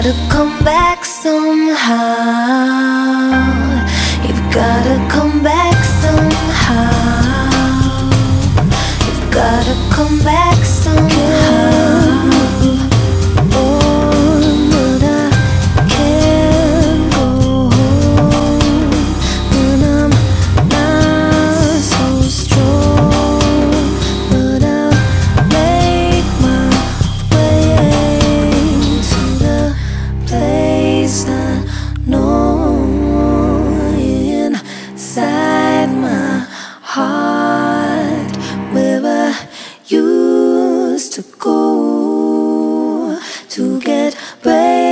gotta come back somehow. You've gotta come back somehow. You've gotta come back somehow. Inside my heart, where I used to go to get brave.